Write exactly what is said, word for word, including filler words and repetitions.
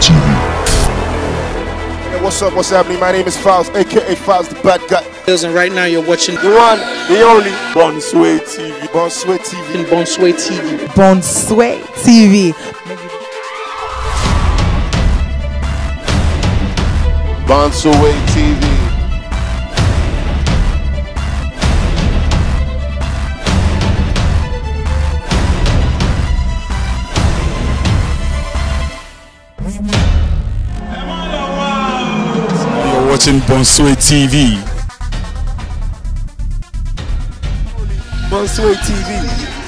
T V. Hey, what's up, what's happening? My name is Files, aka Files the Bad Guy. And right now you're watching the one, the only BONSUE-T V. BONSUE-T V. BONSUE-T V. BONSUE-T V. BONSUE-T V. You're watching BONSUE-T V. BONSUE-T V.